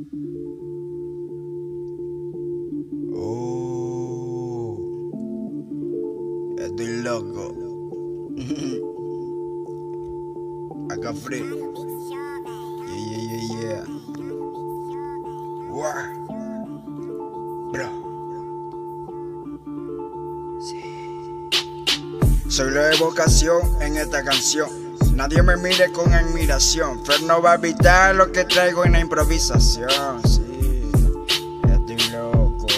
Oh, estoy loco. Acá free. Yeah. Wow. Bro. Sí. Soy la evocación en esta canción. Nadie me mire con admiración. Fer no va a evitar lo que traigo en la improvisación. Sí, estoy loco.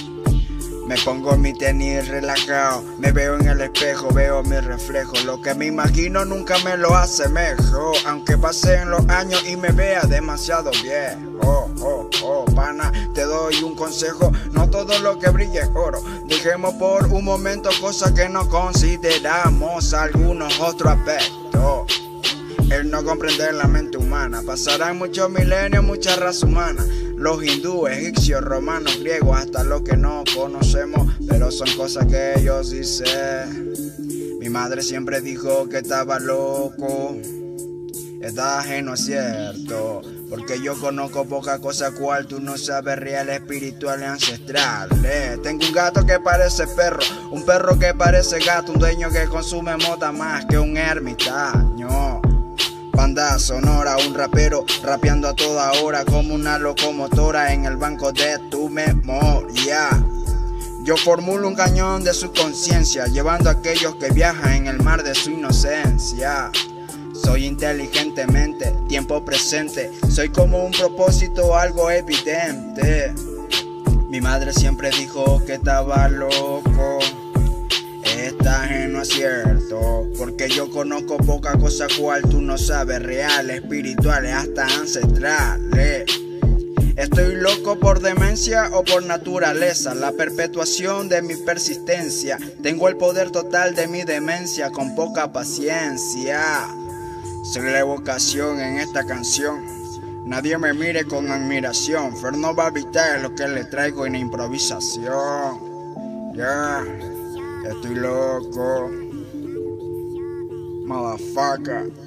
Me pongo mi tenis relajado. Me veo en el espejo, veo mi reflejo. Lo que me imagino nunca me lo asemejo. Aunque pasen los años y me vea demasiado viejo. Pana, te doy un consejo. No todo lo que brille es oro. Dejemos por un momento cosas que no consideramos algunos otros aspectos. El no comprender la mente humana. Pasarán muchos milenios, mucha raza humana. Los hindúes, egipcios, romanos, griegos, hasta lo que no conocemos, pero son cosas que ellos dicen. Mi madre siempre dijo que estaba loco. Está ajeno, es cierto, porque yo conozco poca cosa cual tú no sabes, reales, espirituales, ancestrales. Tengo un gato que parece perro, un perro que parece gato, un dueño que consume mota más que un ermitaño. Banda sonora, un rapero rapeando a toda hora como una locomotora en el banco de tu memoria. Yo formulo un cañón de su conciencia, llevando a aquellos que viajan en el mar de su inocencia. Soy inteligentemente, tiempo presente, soy como un propósito, algo evidente. Mi madre siempre dijo que estaba loco. Está ajeno, es cierto, porque yo conozco poca cosa cual tú no sabes, reales, espirituales, hasta ancestrales. Estoy loco por demencia o por naturaleza, la perpetuación de mi persistencia. Tengo el poder total de mi demencia con poca paciencia. Soy la evocación en esta canción. Nadie me mire con admiración. Fer no va a evitar lo que le traigo en improvisación. Ya, estoy loco. Motherfucker.